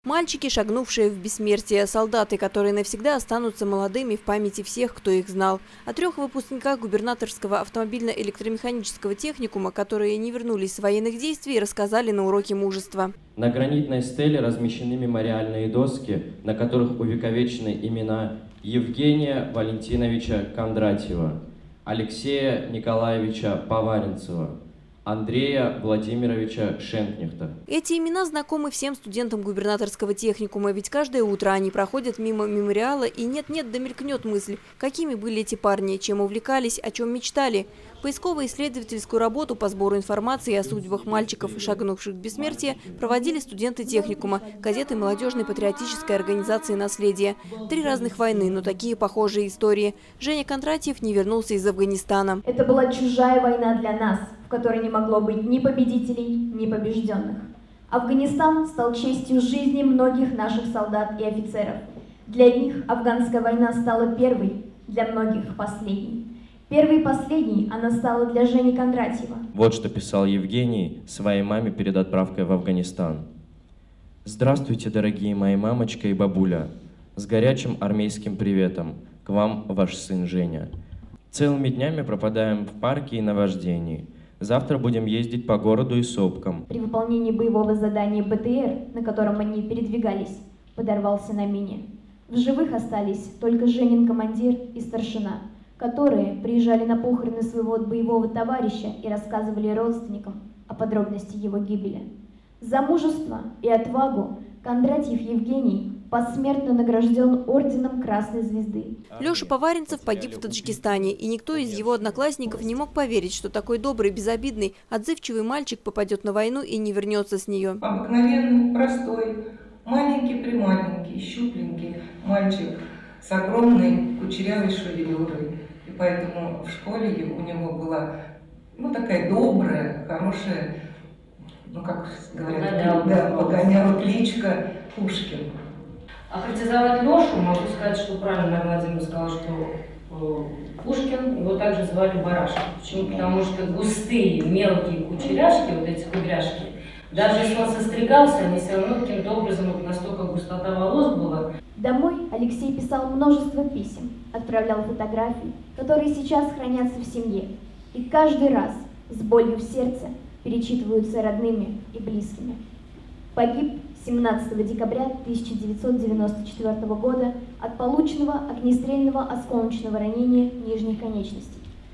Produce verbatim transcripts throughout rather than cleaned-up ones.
Мальчики, шагнувшие в бессмертие, солдаты, которые навсегда останутся молодыми в памяти всех, кто их знал. О трех выпускниках губернаторского автомобильно-электромеханического техникума, которые не вернулись с военных действий, рассказали на уроке мужества. На гранитной стеле размещены мемориальные доски, на которых увековечены имена Евгения Валентиновича Кондратьева, Алексея Николаевича Поваренцева, Андрея Владимировича Шенкнихта. Эти имена знакомы всем студентам губернаторского техникума, ведь каждое утро они проходят мимо мемориала, и нет-нет, да мелькнет мысль, какими были эти парни, чем увлекались, о чем мечтали. Поисково-исследовательскую работу по сбору информации о судьбах мальчиков, шагнувших в бессмертие, проводили студенты техникума, газеты молодежной патриотической организации «Наследие». Три разных войны, но такие похожие истории. Женя Кондратьев не вернулся из Афганистана. Это была чужая война для нас, в которой не могло быть ни победителей, ни побежденных. Афганистан стал частью жизни многих наших солдат и офицеров. Для них афганская война стала первой, для многих – последней. Первой и последней она стала для Жени Кондратьева. Вот что писал Евгений своей маме перед отправкой в Афганистан. «Здравствуйте, дорогие мои мамочка и бабуля. С горячим армейским приветом. К вам ваш сын Женя. Целыми днями пропадаем в парке и на вождении. Завтра будем ездить по городу и сопкам». При выполнении боевого задания бэ тэ эр, на котором они передвигались, подорвался на мине. В живых остались только Женин командир и старшина, которые приезжали на похороны своего боевого товарища и рассказывали родственникам о подробности его гибели. За мужество и отвагу Кондратьев Евгений посмертно награжден орденом Красной Звезды. Леша Поваренцев погиб в Таджикистане, и никто из его одноклассников не мог поверить, что такой добрый, безобидный, отзывчивый мальчик попадет на войну и не вернется с нее. Обыкновенный, простой, маленький-прималенький, щупленький мальчик с огромной кучерявой шевелюрой. И поэтому в школе у него была, ну, такая добрая, хорошая, ну, как говорят, да, погоняла кличка Пушкин. Охарактеризовать Лешу, могу сказать, что правильно Владимир сказал, что э, Пушкин, его также звали Барашка. Почему? Потому что густые, мелкие кучеряшки, вот эти кудряшки, даже если он состригался, они все равно каким-то образом, вот настолько густота волос была. Домой Алексей писал множество писем, отправлял фотографии, которые сейчас хранятся в семье, и каждый раз с болью в сердце перечитываются родными и близкими. Погиб семнадцатого декабря тысяча девятьсот девяносто четвёртого года от полученного огнестрельного осколочного ранения нижней конечности.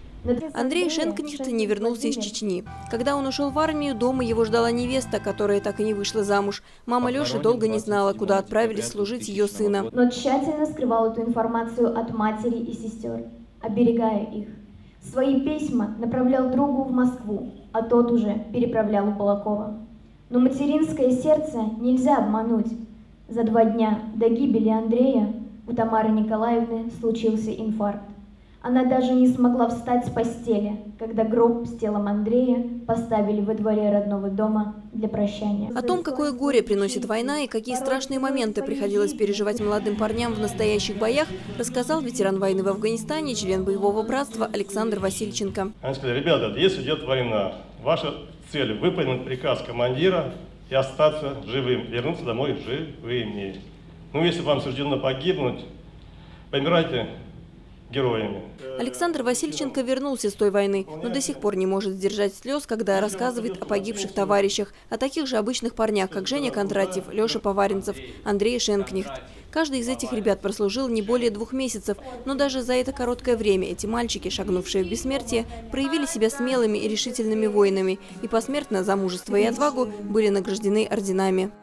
Андрей Шенкнихт не вернулся из Чечни. Когда он ушел в армию, дома его ждала невеста, которая так и не вышла замуж. Мама Леши долго не знала, куда отправились служить ее сына. Но тщательно скрывал эту информацию от матери и сестер, оберегая их. Свои письма направлял другу в Москву, а тот уже переправлял у Балакова. Но материнское сердце нельзя обмануть. За два дня до гибели Андрея у Тамары Николаевны случился инфаркт. Она даже не смогла встать с постели, когда гроб с телом Андрея поставили во дворе родного дома для прощания. О том, какое горе приносит война и какие страшные моменты приходилось переживать молодым парням в настоящих боях, рассказал ветеран войны в Афганистане, член боевого братства Александр Васильченко. Они сказали: ребята, если идет война, ваша цель — выполнить приказ командира и остаться живым, вернуться домой живыми. Ну, если вам суждено погибнуть, помирайте героями. Александр Васильченко вернулся с той войны, но до сих пор не может сдержать слез, когда рассказывает о погибших товарищах, о таких же обычных парнях, как Женя Кондратьев, Леша Поваренцев, Андрей Шенкнихт. Каждый из этих ребят прослужил не более двух месяцев, но даже за это короткое время эти мальчики, шагнувшие в бессмертие, проявили себя смелыми и решительными воинами и посмертно за мужество и отвагу были награждены орденами.